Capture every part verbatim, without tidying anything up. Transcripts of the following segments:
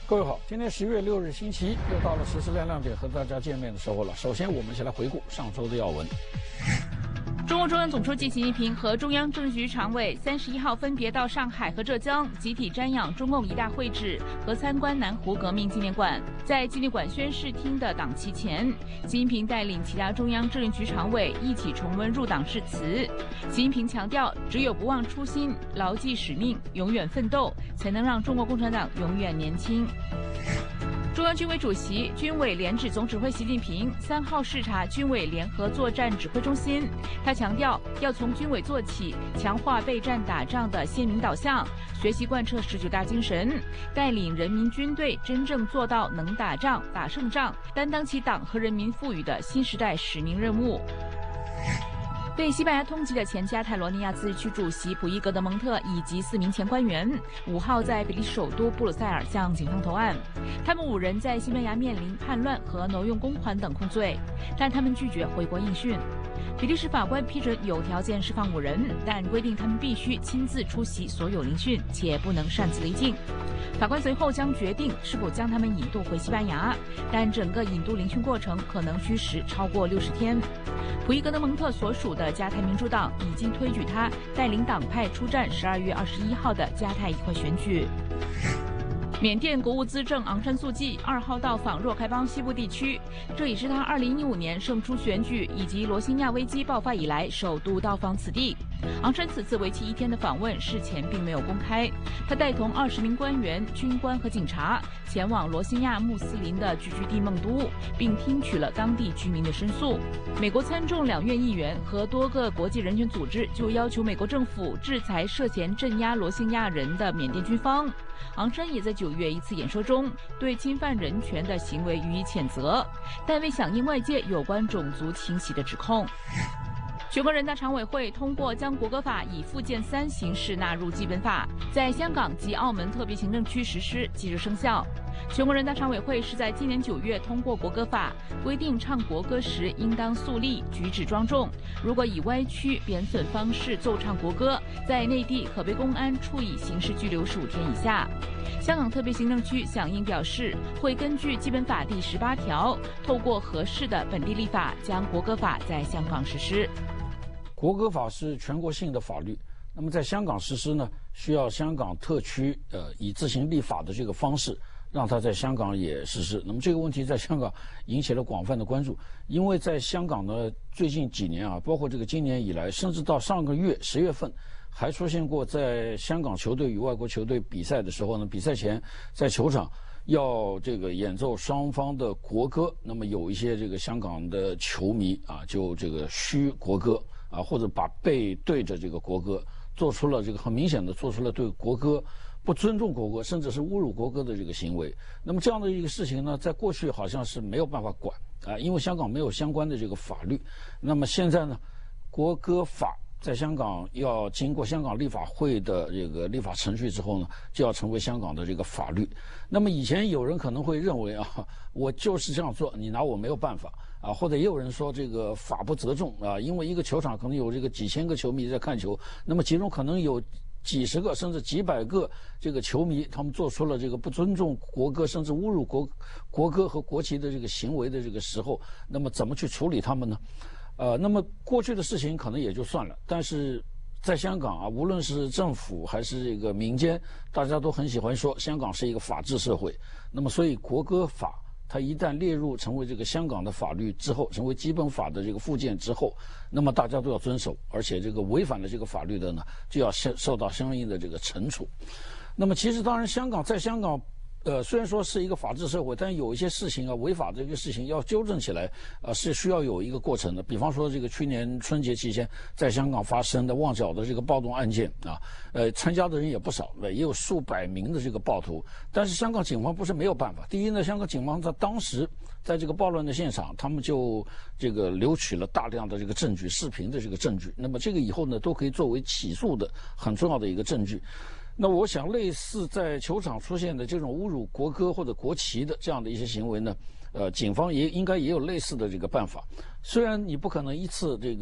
各位好，今天十月六日星期一，又到了时事亮亮点和大家见面的时候了。首先，我们先来回顾上周的要闻。 中共中央总书记习近平和中央政治局常委三十一号分别到上海和浙江，集体瞻仰中共一大会址和参观南湖革命纪念馆。在纪念馆宣誓厅的党旗前，习近平带领其他中央政治局常委一起重温入党誓词。习近平强调，只有不忘初心、牢记使命、永远奋斗，才能让中国共产党永远年轻。中央军委主席、军委联指总指挥习近平三号视察军委联合作战指挥中心。他强调，要从军委做起，强化备战打仗的鲜明导向，学习贯彻十九大精神，带领人民军队真正做到能打仗、打胜仗，担当起党和人民赋予的新时代使命任务。被西班牙通缉的前加泰罗尼亚自治区主席普伊格德蒙特以及四名前官员，五号在比利时首都布鲁塞尔向警方投案。他们五人在西班牙面临叛乱和挪用公款等控罪，但他们拒绝回国应讯。比利时法官批准有条件释放五人，但规定他们必须亲自出席所有聆讯，且不能擅自离境。法官随后将决定是否将他们引渡回西班牙，但整个引渡聆讯过程可能需时超过六十天。普伊格德蒙特所属的加泰民主党已经推举他带领党派出战十二月二十一号的加泰议会选举。缅甸国务资政昂山素季二号到访若开邦西部地区，这也是他二零一五年胜出选举以及罗兴亚危机爆发以来首度到访此地。昂山此次为期一天的访问事前并没有公开，他带同二十名官员、军官和警察前往罗兴亚穆斯林的聚居地孟都，并听取了当地居民的申诉。美国参众两院议员和多个国际人权组织就要求美国政府制裁涉嫌镇压罗兴亚人的缅甸军方。昂山也在九月一次演说中对侵犯人权的行为予以谴责，但未响应外界有关种族清洗的指控。全国人大常委会通过将国歌法以附件三形式纳入基本法，在香港及澳门特别行政区实施，即日生效。全国人大常委会是在今年九月通过国歌法，规定唱国歌时应当肃立、举止庄重。如果以歪曲、贬损方式奏唱国歌，在内地可被公安处以刑事拘留十五天以下。香港特别行政区响应表示，会根据基本法第十八条，透过合适的本地立法，将国歌法在香港实施。 国歌法是全国性的法律，那么在香港实施呢，需要香港特区呃以自行立法的这个方式，让它在香港也实施。那么这个问题在香港引起了广泛的关注，因为在香港呢，最近几年啊，包括这个今年以来，甚至到上个月十月份，还出现过在香港球队与外国球队比赛的时候呢，比赛前在球场要这个演奏双方的国歌，那么有一些这个香港的球迷啊，就这个嘘国歌啊，或者把背对着这个国歌，做出了这个很明显的做出了对国歌不尊重国歌，甚至是侮辱国歌的这个行为。那么这样的一个事情呢，在过去好像是没有办法管啊，因为香港没有相关的这个法律。那么现在呢，国歌法在香港要经过香港立法会的这个立法程序之后呢，就要成为香港的这个法律。那么以前有人可能会认为啊，我就是这样做，你拿我没有办法啊，或者也有人说这个法不责众啊，因为一个球场可能有这个几千个球迷在看球，那么其中可能有几十个甚至几百个这个球迷，他们做出了这个不尊重国歌甚至侮辱国国歌和国旗的这个行为的这个时候，那么怎么去处理他们呢？呃，那么过去的事情可能也就算了，但是在香港啊，无论是政府还是这个民间，大家都很喜欢说香港是一个法治社会。那么，所以国歌法它一旦列入成为这个香港的法律之后，成为基本法的这个附件之后，那么大家都要遵守，而且这个违反了这个法律的呢，就要受到相应的这个惩处。那么，其实当然，香港在香港。呃，虽然说是一个法治社会，但有一些事情啊，违法的这个事情要纠正起来，呃，是需要有一个过程的。比方说，这个去年春节期间在香港发生的旺角的这个暴动案件啊，呃，参加的人也不少，也有数百名的这个暴徒。但是香港警方不是没有办法。第一呢，香港警方在当时在这个暴乱的现场，他们就这个留取了大量的这个证据，视频的这个证据。那么这个以后呢，都可以作为起诉的很重要的一个证据。那我想，类似在球场出现的这种侮辱国歌或者国旗的这样的一些行为呢，呃，警方也应该也有类似的这个办法。虽然你不可能一次这个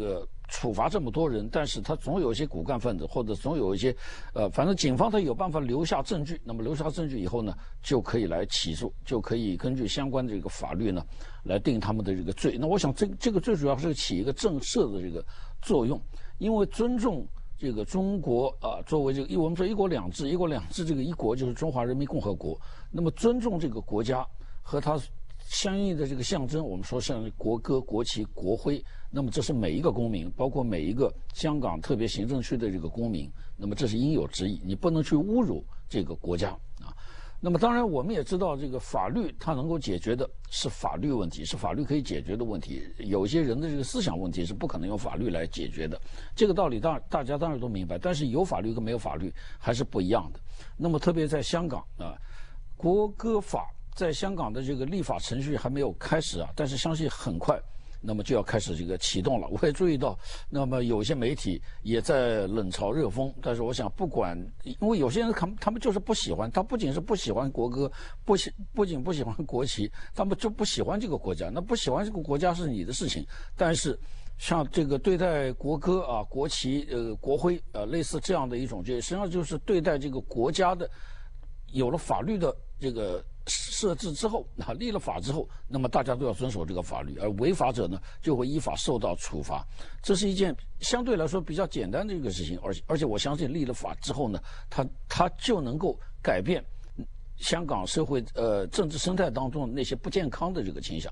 处罚这么多人，但是他总有一些骨干分子，或者总有一些，呃，反正警方他有办法留下证据。那么留下证据以后呢，就可以来起诉，就可以根据相关的这个法律呢，来定他们的这个罪。那我想这这个最主要是起一个震慑的这个作用，因为尊重这个中国啊、呃，作为这个我们说一国两制，一国两制这个一国就是中华人民共和国，那么尊重这个国家和它相应的这个象征，我们说像国歌、国旗、国徽，那么这是每一个公民，包括每一个香港特别行政区的这个公民，那么这是应有之义，你不能去侮辱这个国家啊。那么当然我们也知道，这个法律它能够解决的是法律问题，是法律可以解决的问题。有些人的这个思想问题是不可能用法律来解决的，这个道理当大家当然都明白。但是有法律跟没有法律还是不一样的。那么特别在香港啊，国歌法在香港的这个立法程序还没有开始啊，但是相信很快，那么就要开始这个启动了。我也注意到，那么有些媒体也在冷嘲热讽。但是我想，不管，因为有些人他们他们就是不喜欢，他不仅是不喜欢国歌，不喜不仅不喜欢国旗，他们就不喜欢这个国家。那不喜欢这个国家是你的事情，但是像这个对待国歌啊、国旗、呃、国徽呃，类似这样的一种，这实际上就是对待这个国家的，有了法律的这个设置之后，啊，立了法之后，那么大家都要遵守这个法律，而违法者呢，就会依法受到处罚。这是一件相对来说比较简单的一个事情，而且而且我相信立了法之后呢，它它就能够改变香港社会呃政治生态当中那些不健康的这个倾向。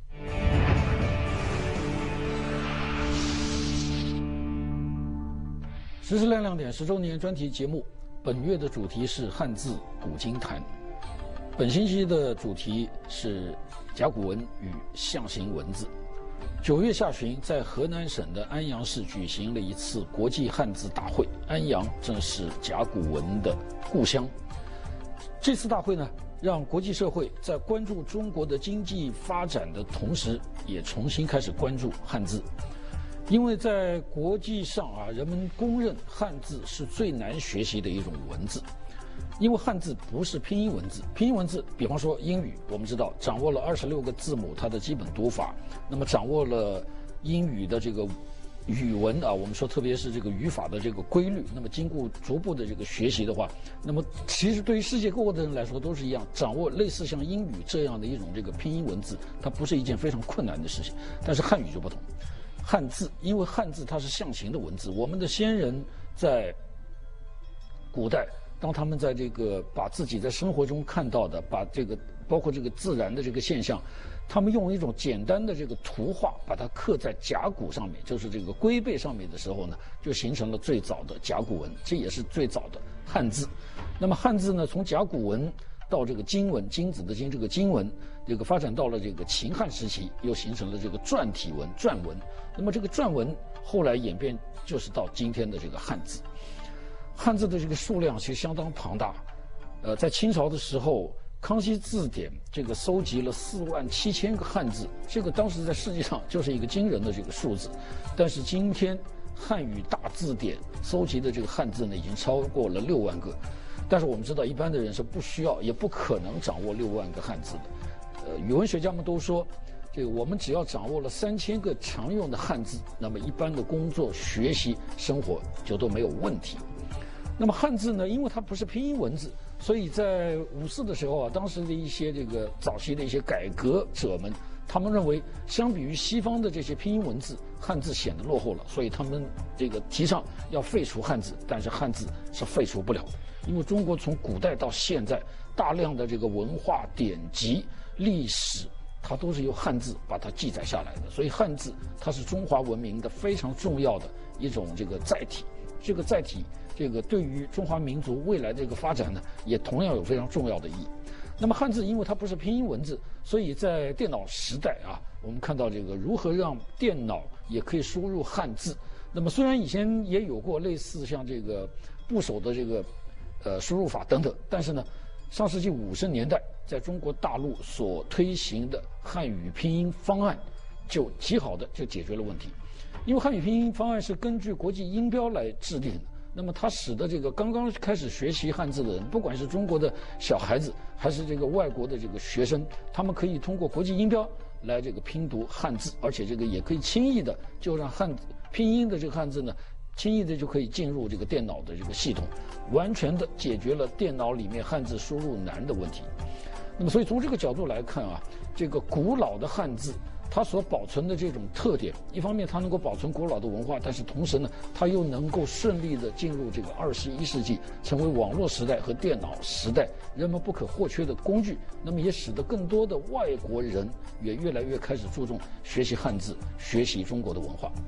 时事亮亮点十周年专题节目，本月的主题是汉字古今谈。本星期的主题是甲骨文与象形文字。九月下旬，在河南省的安阳市举行了一次国际汉字大会。安阳正是甲骨文的故乡。这次大会呢，让国际社会在关注中国的经济发展的同时，也重新开始关注汉字。因为在国际上啊，人们公认汉字是最难学习的一种文字。因为汉字不是拼音文字，拼音文字，比方说英语，我们知道掌握了二十六个字母，它的基本读法，那么掌握了英语的这个语文啊，我们说特别是这个语法的这个规律，那么经过逐步的这个学习的话，那么其实对于世界各国的人来说都是一样，掌握类似像英语这样的一种这个拼音文字，它不是一件非常困难的事情。但是汉语就不同，汉字，因为汉字它是象形的文字，我们的先人在古代，当他们在这个把自己在生活中看到的，把这个包括这个自然的这个现象，他们用一种简单的这个图画把它刻在甲骨上面，就是这个龟背上面的时候呢，就形成了最早的甲骨文，这也是最早的汉字。那么汉字呢，从甲骨文到这个金文，金子的金，这个金文，这个发展到了这个秦汉时期，又形成了这个篆体文、篆文。那么这个篆文后来演变，就是到今天的这个汉字。汉字的这个数量其实相当庞大，呃，在清朝的时候，康熙字典这个搜集了四万七千个汉字，这个当时在世界上就是一个惊人的这个数字。但是今天汉语大字典搜集的这个汉字呢，已经超过了六万个。但是我们知道，一般的人是不需要也不可能掌握六万个汉字的。呃，语文学家们都说，这个我们只要掌握了三千个常用的汉字，那么一般的工作、学习、生活就都没有问题。那么汉字呢，因为它不是拼音文字，所以在五四的时候啊，当时的一些这个早期的一些改革者们，他们认为相比于西方的这些拼音文字，汉字显得落后了，所以他们这个提倡要废除汉字。但是汉字是废除不了的，因为中国从古代到现在，大量的这个文化典籍、历史，它都是由汉字把它记载下来的，所以汉字它是中华文明的非常重要的一种这个载体。这个载体，这个对于中华民族未来这个发展呢，也同样有非常重要的意义。那么汉字因为它不是拼音文字，所以在电脑时代啊，我们看到这个如何让电脑也可以输入汉字。那么虽然以前也有过类似像这个部首的这个呃输入法等等，但是呢，上世纪五十年代在中国大陆所推行的汉语拼音方案，就极好的就解决了问题。因为汉语拼音方案是根据国际音标来制定的，那么它使得这个刚刚开始学习汉字的人，不管是中国的小孩子还是这个外国的这个学生，他们可以通过国际音标来这个拼读汉字，而且这个也可以轻易的就让汉拼音的这个汉字呢，轻易的就可以进入这个电脑的这个系统，完全的解决了电脑里面汉字输入难的问题。那么，所以从这个角度来看啊，这个古老的汉字它所保存的这种特点，一方面它能够保存古老的文化，但是同时呢，它又能够顺利的进入这个二十一世纪，成为网络时代和电脑时代人们不可或缺的工具。那么也使得更多的外国人也越来越开始注重学习汉字，学习中国的文化。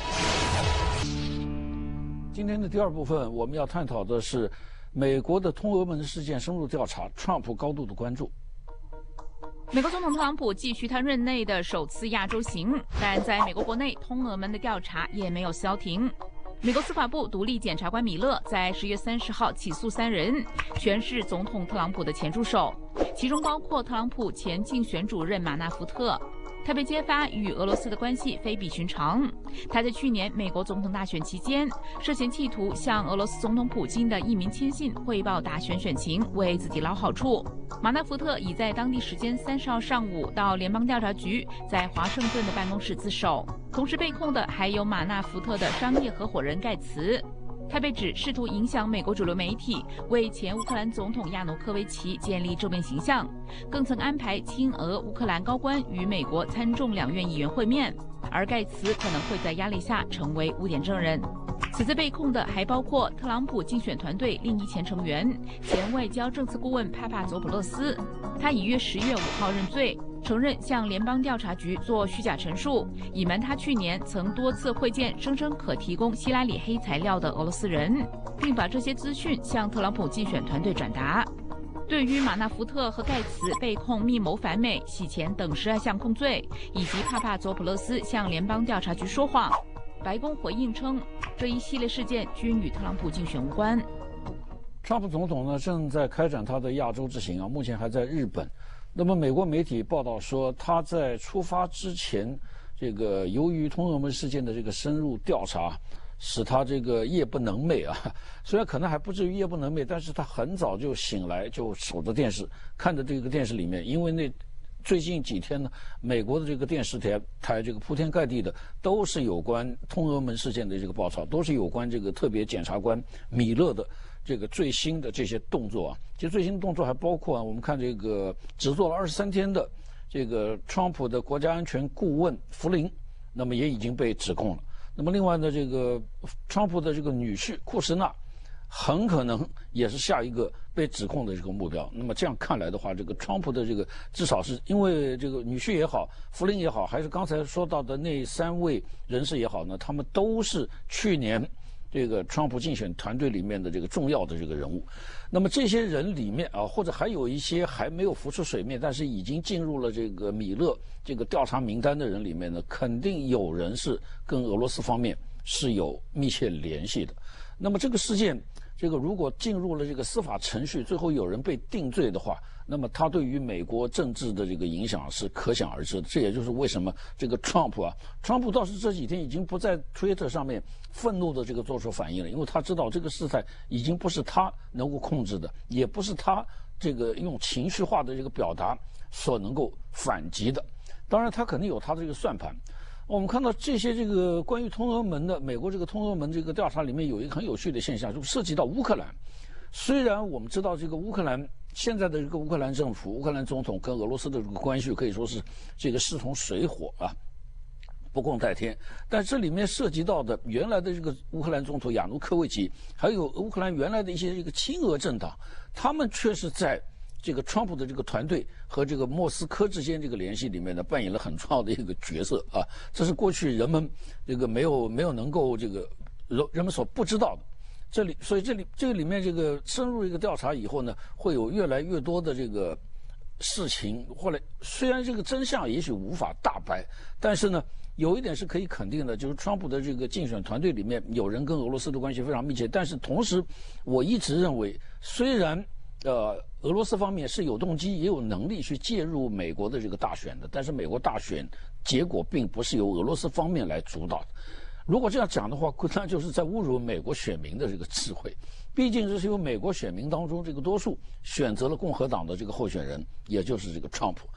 今天的第二部分，我们要探讨的是美国的通俄门事件深入调查，川普高度的关注。 美国总统特朗普继续他任内的首次亚洲行，但在美国国内通俄门的调查也没有消停。美国司法部独立检察官米勒在十月三十号起诉三人，全是总统特朗普的前助手，其中包括特朗普前竞选主任马纳福特。他被揭发与俄罗斯的关系非比寻常。他在去年美国总统大选期间，涉嫌企图向俄罗斯总统普京的一名亲信汇报大选选情，为自己捞好处。马纳福特已在当地时间三十号上午到联邦调查局在华盛顿的办公室自首。同时被控的还有马纳福特的商业合伙人盖茨。他被指试图影响美国主流媒体，为前乌克兰总统亚努科维奇建立正面形象，更曾安排亲俄乌克兰高官与美国参众两院议员会面，而盖茨可能会在压力下成为污点证人。此次被控的还包括特朗普竞选团队另一前成员、前外交政策顾问帕帕佐普勒斯，他已约十月五号认罪，承认向联邦调查局做虚假陈述，隐瞒他去年曾多次会见声称可提供希拉里黑材料的俄罗斯人，并把这些资讯向特朗普竞选团队转达。对于马纳福特和盖茨被控密谋反美、洗钱等十二项控罪，以及帕帕佐普勒斯向联邦调查局说谎，白宫回应称，这一系列事件均与特朗普竞选无关。 川普总统呢正在开展他的亚洲之行啊，目前还在日本。那么美国媒体报道说，他在出发之前，这个由于通俄门事件的这个深入调查，使他这个夜不能寐啊。虽然可能还不至于夜不能寐，但是他很早就醒来，就守着电视，看着这个电视里面，因为那最近几天呢，美国的这个电视台台这个铺天盖地的都是有关通俄门事件的这个报道，都是有关这个特别检察官米勒的这个最新的这些动作啊。其实最新的动作还包括啊，我们看这个只做了二十三天的这个川普的国家安全顾问弗林，那么也已经被指控了。那么另外呢，这个川普的这个女婿库什纳很可能也是下一个被指控的这个目标。那么这样看来的话，这个川普的这个至少是因为这个女婿也好，弗林也好，还是刚才说到的那三位人士也好呢，他们都是去年这个川普竞选团队里面的这个重要的这个人物。那么这些人里面啊，或者还有一些还没有浮出水面，但是已经进入了这个米勒这个调查名单的人里面呢，肯定有人是跟俄罗斯方面是有密切联系的。那么这个事件，这个如果进入了这个司法程序，最后有人被定罪的话，那么他对于美国政治的这个影响是可想而知的。这也就是为什么这个 Trump 啊 ，Trump 倒是这几天已经不在 Twitter 上面愤怒的这个做出反应了，因为他知道这个事态已经不是他能够控制的，也不是他这个用情绪化的这个表达所能够反击的。当然，他肯定有他的这个算盘。我们看到这些这个关于通俄门的美国这个通俄门这个调查里面有一个很有趣的现象，就涉及到乌克兰。虽然我们知道这个乌克兰现在的这个乌克兰政府、乌克兰总统跟俄罗斯的这个关系可以说是这个势同水火啊，不共戴天。但这里面涉及到的原来的这个乌克兰总统亚努科维奇，还有乌克兰原来的一些这个亲俄政党，他们却是在这个川普的这个团队和这个莫斯科之间这个联系里面呢，扮演了很重要的一个角色啊。这是过去人们这个没有没有能够这个人人们所不知道的。这里，所以这里这个里面这个深入一个调查以后呢，会有越来越多的这个事情。后来虽然这个真相也许无法大白，但是呢，有一点是可以肯定的，就是川普的这个竞选团队里面有人跟俄罗斯的关系非常密切。但是同时，我一直认为，虽然呃，俄罗斯方面是有动机也有能力去介入美国的这个大选的，但是美国大选结果并不是由俄罗斯方面来主导的。如果这样讲的话，那就是在侮辱美国选民的这个智慧。毕竟这是由美国选民当中这个多数选择了共和党的这个候选人，也就是这个川普。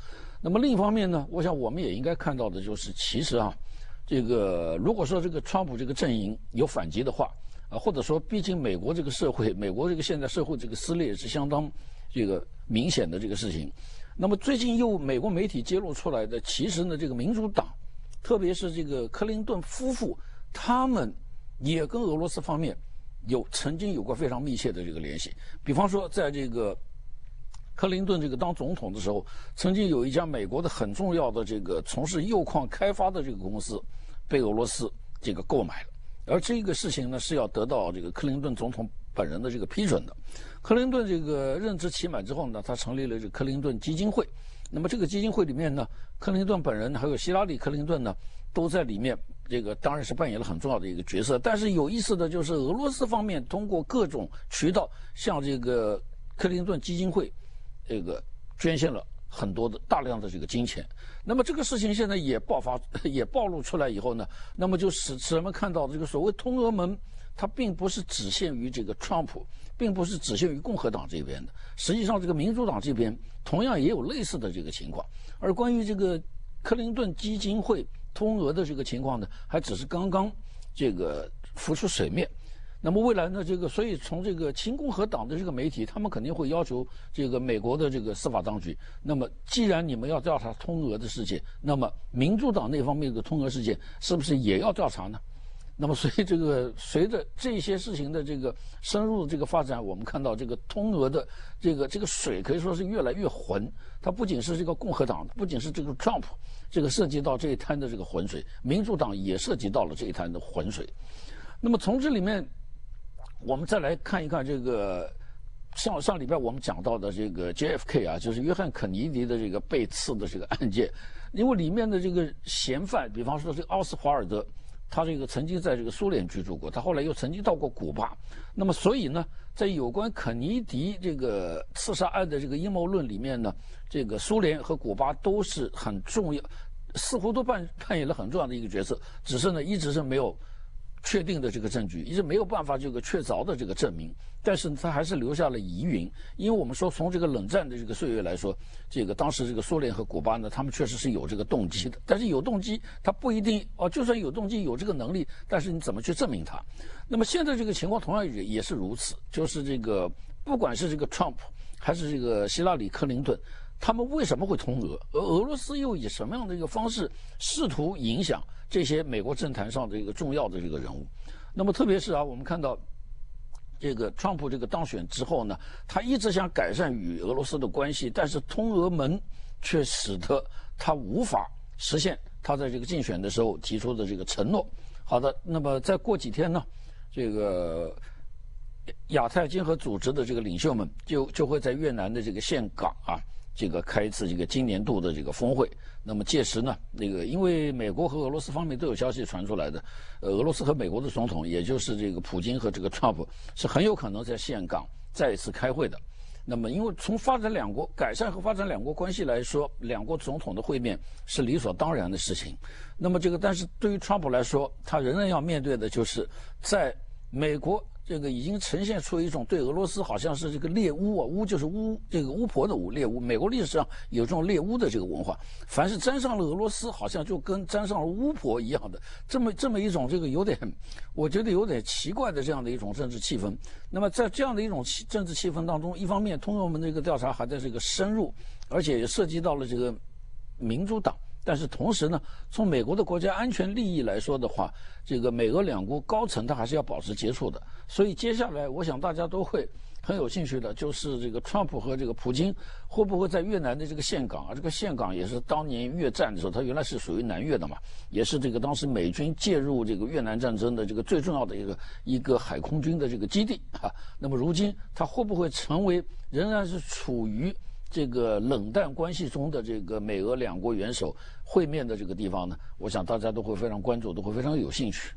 那么另一方面呢，我想我们也应该看到的就是，其实啊，这个如果说这个川普这个阵营有反击的话，啊，或者说毕竟美国这个社会，美国这个现在社会这个撕裂是相当这个明显的这个事情。那么最近又美国媒体揭露出来的，其实呢，这个民主党，特别是这个克林顿夫妇，他们也跟俄罗斯方面有曾经有过非常密切的这个联系。比方说，在这个克林顿这个当总统的时候，曾经有一家美国的很重要的这个从事铀矿开发的这个公司被俄罗斯这个购买了，而这个事情呢是要得到这个克林顿总统本人的这个批准的。克林顿这个任职期满之后呢，他成立了这个克林顿基金会。那么这个基金会里面呢，克林顿本人还有希拉里·克林顿呢，都在里面，这个当然是扮演了很重要的一个角色。但是有意思的就是，俄罗斯方面通过各种渠道向这个克林顿基金会这个捐献了很多的大量的这个金钱。那么这个事情现在也爆发也暴露出来以后呢，那么就使使人们看到这个所谓通俄门，它并不是只限于这个川普，并不是只限于共和党这边的，实际上这个民主党这边同样也有类似的这个情况。而关于这个克林顿基金会通俄的这个情况呢，还只是刚刚这个浮出水面。那么未来呢，这个所以从这个亲共和党的这个媒体，他们肯定会要求这个美国的这个司法当局，那么既然你们要调查通俄的事件，那么民主党那方面的通俄事件是不是也要调查呢？那么所以这个随着这些事情的这个深入的这个发展，我们看到这个通俄的这个这个水可以说是越来越浑。它不仅是这个共和党，不仅是这个 Trump 这个涉及到这一滩的这个浑水，民主党也涉及到了这一滩的浑水。那么从这里面，我们再来看一看这个上上礼拜我们讲到的这个 J F K 啊，就是约翰肯尼迪的这个被刺的这个案件，因为里面的这个嫌犯，比方说这个奥斯华尔德。他这个曾经在这个苏联居住过，他后来又曾经到过古巴。那么，所以呢，在有关肯尼迪这个刺杀案的这个阴谋论里面呢，这个苏联和古巴都是很重要，似乎都扮扮演了很重要的一个角色。只是呢，一直是没有确定的这个证据，一直没有办法这个确凿的这个证明。但是他还是留下了疑云，因为我们说从这个冷战的这个岁月来说，这个当时这个苏联和古巴呢，他们确实是有这个动机的。但是有动机，他不一定哦，就算有动机有这个能力，但是你怎么去证明它？那么现在这个情况同样也也是如此，就是这个不管是这个 Trump 还是这个希拉里·克林顿，他们为什么会通俄？而俄罗斯又以什么样的一个方式试图影响这些美国政坛上的一个重要的这个人物？那么特别是啊，我们看到。这个川普这个当选之后呢，他一直想改善与俄罗斯的关系，但是通俄门却使得他无法实现他在这个竞选的时候提出的这个承诺。好的，那么再过几天呢，这个亚太经合组织的这个领袖们就就会在越南的这个岘港啊，这个开一次这个今年度的这个峰会。那么届时呢，那个因为美国和俄罗斯方面都有消息传出来的，呃，俄罗斯和美国的总统，也就是这个普京和这个 Trump 是很有可能在岘港再一次开会的。那么，因为从发展两国改善和发展两国关系来说，两国总统的会面是理所当然的事情。那么这个，但是对于 Trump 来说，他仍然要面对的就是在美国。这个已经呈现出一种对俄罗斯好像是这个猎巫啊，巫就是巫，这个巫婆的巫，猎巫。美国历史上有这种猎巫的这个文化，凡是沾上了俄罗斯，好像就跟沾上了巫婆一样的，这么这么一种这个有点，我觉得有点奇怪的这样的一种政治气氛。那么在这样的一种政治气氛当中，一方面通俄门的这个调查还在这个深入，而且也涉及到了这个民主党。但是同时呢，从美国的国家安全利益来说的话，这个美俄两国高层他还是要保持接触的。所以接下来，我想大家都会很有兴趣的，就是这个川普和这个普京会不会在越南的这个岘港啊？这个岘港也是当年越战的时候，它原来是属于南越的嘛，也是这个当时美军介入这个越南战争的这个最重要的一个一个海空军的这个基地啊。那么如今它会不会成为仍然是处于这个冷淡关系中的这个美俄两国元首会面的这个地方呢？我想大家都会非常关注，都会非常有兴趣。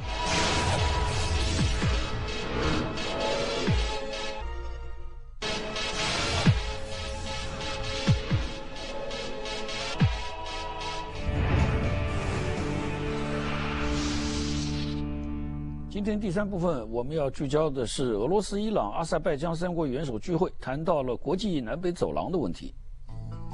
今天第三部分我们要聚焦的是俄罗斯、伊朗、阿塞拜疆三国元首聚会，谈到了国际南北走廊的问题。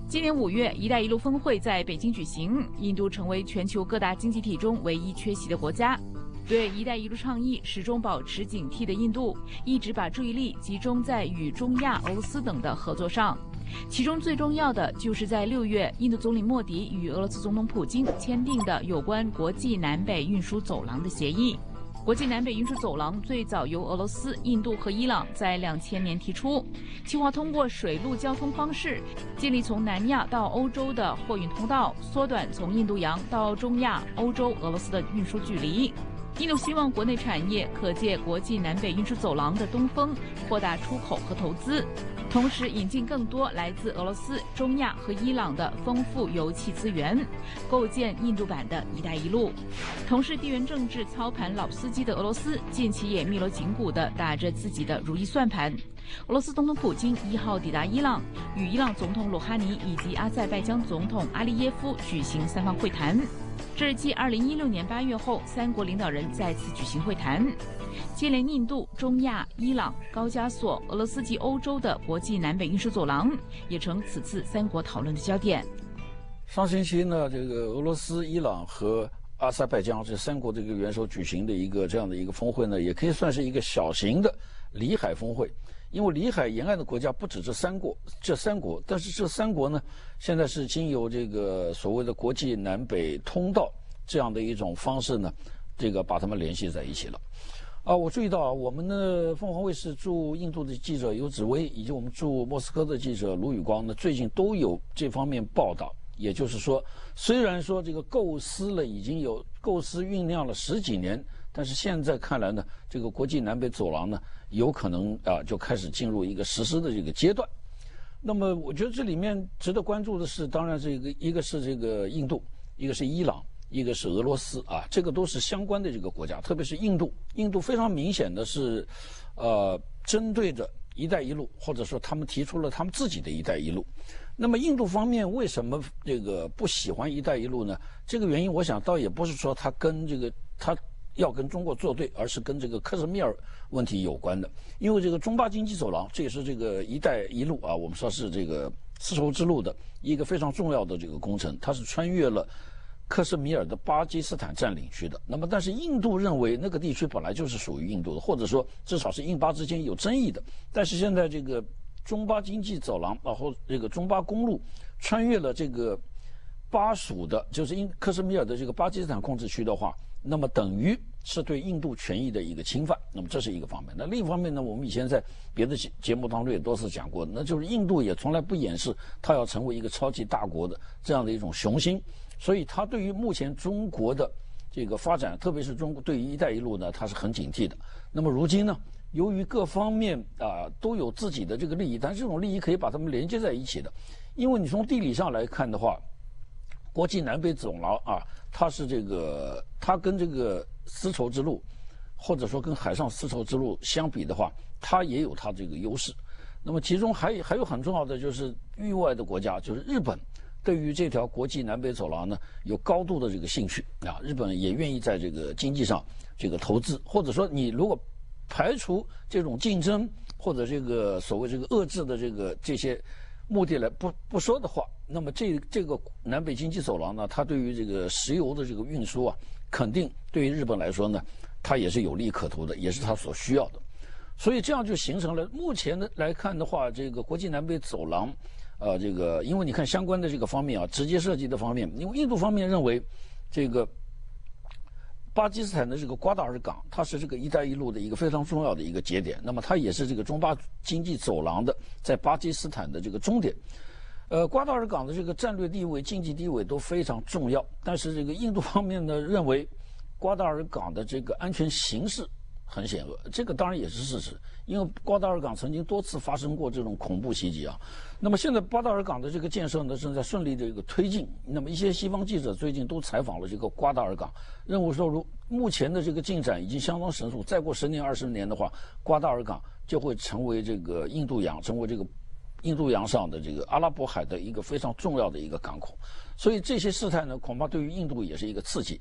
今年五月，“一带一路”峰会在北京举行，印度成为全球各大经济体中唯一缺席的国家。对“一带一路”倡议始终保持警惕的印度，一直把注意力集中在与中亚、俄罗斯等的合作上。其中最重要的就是在六月，印度总理莫迪与俄罗斯总统普京签订的有关国际南北运输走廊的协议。国际南北运输走廊最早由俄罗斯、印度和伊朗在两千年提出，计划通过水陆交通方式建立从南亚到欧洲的货运通道，缩短从印度洋到中亚、欧洲、俄罗斯的运输距离。印度希望国内产业可借国际南北运输走廊的东风扩大出口和投资，同时引进更多来自俄罗斯、中亚和伊朗的丰富油气资源，构建印度版的一带一路。同时，地缘政治操盘老司机的俄罗斯近期也密锣紧鼓地打着自己的如意算盘。俄罗斯总统普京一号抵达伊朗，与伊朗总统鲁哈尼以及阿塞拜疆总统阿利耶夫举行三方会谈。这是继二零一六年八月后，三国领导人再次举行会谈，接连印度、中亚、伊朗、高加索、俄罗斯及欧洲的国际南北运输走廊，也成此次三国讨论的焦点。 上星期呢，这个俄罗斯、伊朗和阿塞拜疆这三国这个元首举行的一个这样的一个峰会呢，也可以算是一个小型的里海峰会。因为里海沿岸的国家不止这三国，这三国，但是这三国呢，现在是经由这个所谓的国际南北通道这样的一种方式呢，这个把他们联系在一起了。啊，我注意到啊，我们的凤凰卫视驻印度的记者尤子薇，以及我们驻莫斯科的记者卢宇光呢，最近都有这方面报道。也就是说，虽然说这个构思了已经有构思酝酿了十几年，但是现在看来呢，这个国际南北走廊呢，有可能啊就开始进入一个实施的这个阶段。那么，我觉得这里面值得关注的是，当然这个一个是这个印度，一个是伊朗，一个是俄罗斯啊，这个都是相关的这个国家。特别是印度，印度非常明显的是，呃，针对着“一带一路”，或者说他们提出了他们自己的一带一路。那么印度方面为什么这个不喜欢“一带一路”呢？这个原因，我想倒也不是说他跟这个他要跟中国作对，而是跟这个克什米尔问题有关的。因为这个中巴经济走廊，这也是这个“一带一路”啊，我们说是这个丝绸之路的一个非常重要的这个工程，它是穿越了克什米尔的巴基斯坦占领区的。那么，但是印度认为那个地区本来就是属于印度的，或者说至少是印巴之间有争议的。但是现在这个中巴经济走廊，然后这个中巴公路穿越了这个巴属的，就是因克什米尔的这个巴基斯坦控制区的话，那么等于是对印度权益的一个侵犯。那么这是一个方面。那另一方面呢，我们以前在别的节目当中也多次讲过，那就是印度也从来不掩饰它要成为一个超级大国的这样的一种雄心。所以它对于目前中国的这个发展，特别是中国对于“一带一路”呢，它是很警惕的。那么如今呢，由于各方面啊、呃、都有自己的这个利益，但这种利益可以把它们连接在一起的。因为你从地理上来看的话，国际南北走廊啊，它是这个它跟这个丝绸之路，或者说跟海上丝绸之路相比的话，它也有它这个优势。那么其中还还有很重要的就是域外的国家，就是日本。对于这条国际南北走廊呢，有高度的这个兴趣啊，日本也愿意在这个经济上这个投资，或者说你如果排除这种竞争或者这个所谓这个遏制的这个这些目的来不不说的话，那么这这个南北经济走廊呢，它对于这个石油的这个运输啊，肯定对于日本来说呢，它也是有利可图的，也是它所需要的。所以这样就形成了目前的来看的话，这个国际南北走廊。呃，这个因为你看相关的这个方面啊，直接涉及的方面，因为印度方面认为，这个巴基斯坦的这个瓜达尔港，它是这个“一带一路”的一个非常重要的一个节点，那么它也是这个中巴经济走廊的在巴基斯坦的这个终点。呃，瓜达尔港的这个战略地位、经济地位都非常重要，但是这个印度方面呢认为，瓜达尔港的这个安全形势很险恶，这个当然也是事实，因为瓜达尔港曾经多次发生过这种恐怖袭击啊。那么现在瓜达尔港的这个建设呢正在顺利的一个推进。那么一些西方记者最近都采访了这个瓜达尔港，认为说如目前的这个进展已经相当神速，再过十年二十年的话，瓜达尔港就会成为这个印度洋，成为这个印度洋上的这个阿拉伯海的一个非常重要的一个港口。所以这些事态呢，恐怕对于印度也是一个刺激。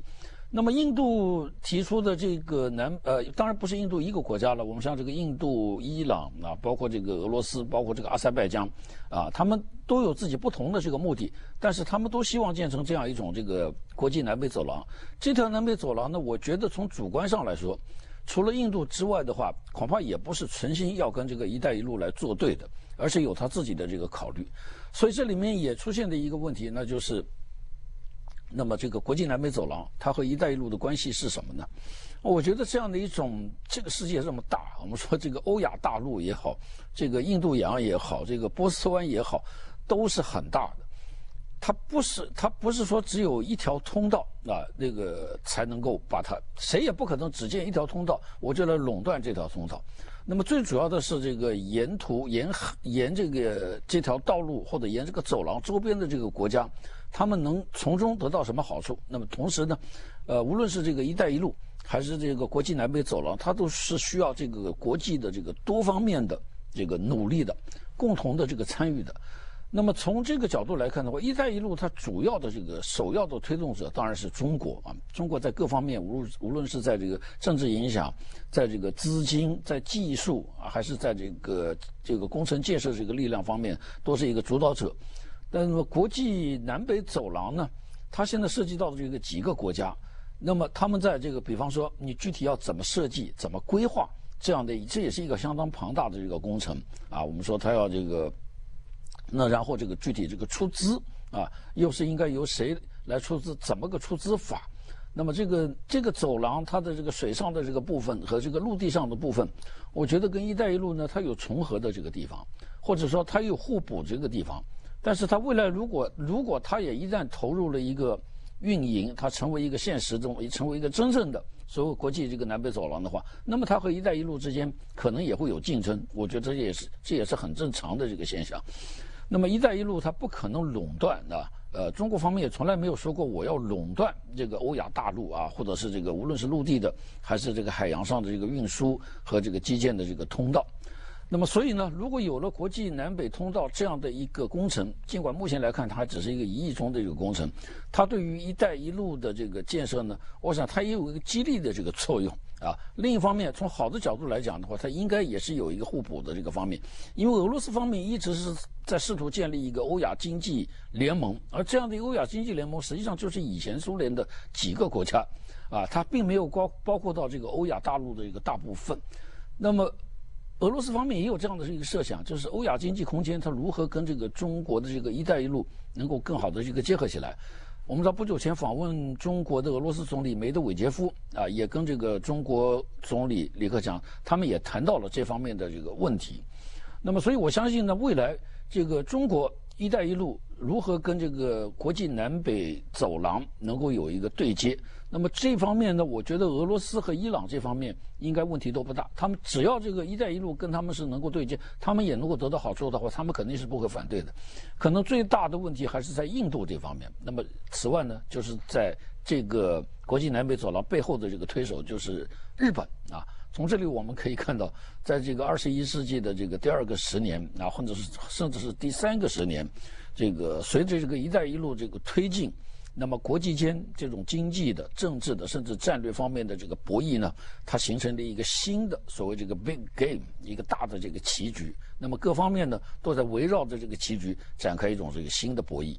那么印度提出的这个南呃，当然不是印度一个国家了，我们像这个印度、伊朗啊，包括这个俄罗斯，包括这个阿塞拜疆啊，他们都有自己不同的这个目的，但是他们都希望建成这样一种这个国际南北走廊。这条南北走廊呢，我觉得从主观上来说，除了印度之外的话，恐怕也不是存心要跟这个“一带一路”来作对的，而是有他自己的这个考虑。所以这里面也出现的一个问题，那就是。那么这个国际南北走廊，它和“一带一路”的关系是什么呢？我觉得这样的一种，这个世界这么大，我们说这个欧亚大陆也好，这个印度洋也好，这个波斯湾也好，都是很大的。它不是，它不是说只有一条通道啊，那个才能够把它，谁也不可能只建一条通道，我就来垄断这条通道。那么最主要的是这个沿途沿沿这个这条道路或者沿这个走廊周边的这个国家。他们能从中得到什么好处？那么同时呢，呃，无论是这个“一带一路”还是这个国际南北走廊，它都是需要这个国际的这个多方面的这个努力的，共同的这个参与的。那么从这个角度来看的话，“一带一路”它主要的这个首要的推动者当然是中国啊。中国在各方面，无论无论是在这个政治影响，在这个资金、在技术啊，还是在这个这个工程建设这个力量方面，都是一个主导者。但是国际南北走廊呢，它现在涉及到的这个几个国家，那么他们在这个，比方说你具体要怎么设计、怎么规划这样的，这也是一个相当庞大的这个工程啊。我们说它要这个，那然后这个具体这个出资啊，又是应该由谁来出资？怎么个出资法？那么这个这个走廊它的这个水上的这个部分和这个陆地上的部分，我觉得跟“一带一路”呢，它有重合的这个地方，或者说它有互补这个地方。但是它未来如果如果它也一旦投入了一个运营，它成为一个现实中，成为一个真正的所谓国际这个南北走廊的话，那么它和“一带一路”之间可能也会有竞争。我觉得这也是这也是很正常的这个现象。那么“一带一路”它不可能垄断的，呃，中国方面也从来没有说过我要垄断这个欧亚大陆啊，或者是这个无论是陆地的还是这个海洋上的这个运输和这个基建的这个通道。那么，所以呢，如果有了国际南北通道这样的一个工程，尽管目前来看它还只是一个一亿中的一个工程，它对于“一带一路”的这个建设呢，我想它也有一个激励的这个作用啊。另一方面，从好的角度来讲的话，它应该也是有一个互补的这个方面，因为俄罗斯方面一直是在试图建立一个欧亚经济联盟，而这样的一个欧亚经济联盟实际上就是以前苏联的几个国家啊，它并没有包包括到这个欧亚大陆的一个大部分。那么俄罗斯方面也有这样的一个设想，就是欧亚经济空间它如何跟这个中国的这个“一带一路”能够更好的这个结合起来。我们知道不久前访问中国的俄罗斯总理梅德韦杰夫啊，也跟这个中国总理李克强，他们也谈到了这方面的这个问题。那么，所以我相信呢，未来这个中国“一带一路”如何跟这个国际南北走廊能够有一个对接。那么这方面呢，我觉得俄罗斯和伊朗这方面应该问题都不大。他们只要这个“一带一路”跟他们是能够对接，他们也能够得到好处的话，他们肯定是不会反对的。可能最大的问题还是在印度这方面。那么此外呢，就是在这个国际南北走廊背后的这个推手就是日本啊。从这里我们可以看到，在这个二十一世纪的这个第二个十年啊，或者是甚至是第三个十年，这个随着这个“一带一路”这个推进。那么国际间这种经济的、政治的，甚至战略方面的这个博弈呢，它形成了一个新的所谓这个 big game， 一个大的这个棋局。那么各方面呢，都在围绕着这个棋局展开一种这个新的博弈。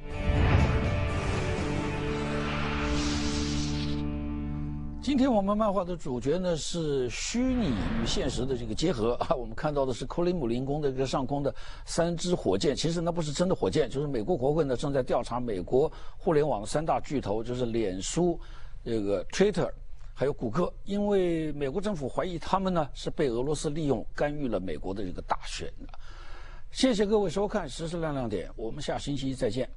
今天我们漫画的主角呢是虚拟与现实的这个结合啊，我们看到的是克里姆林宫的这个上空的三支火箭，其实那不是真的火箭，就是美国国会呢正在调查美国互联网三大巨头，就是脸书、这个 Twitter 还有谷歌，因为美国政府怀疑他们呢是被俄罗斯利用干预了美国的这个大选。谢谢各位收看《时事亮亮点》，我们下星期一再见。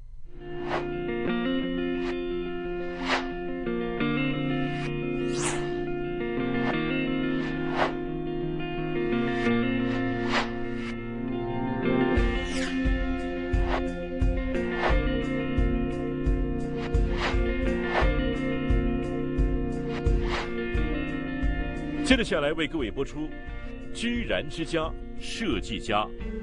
接着下来为各位播出《居然之家设计家》。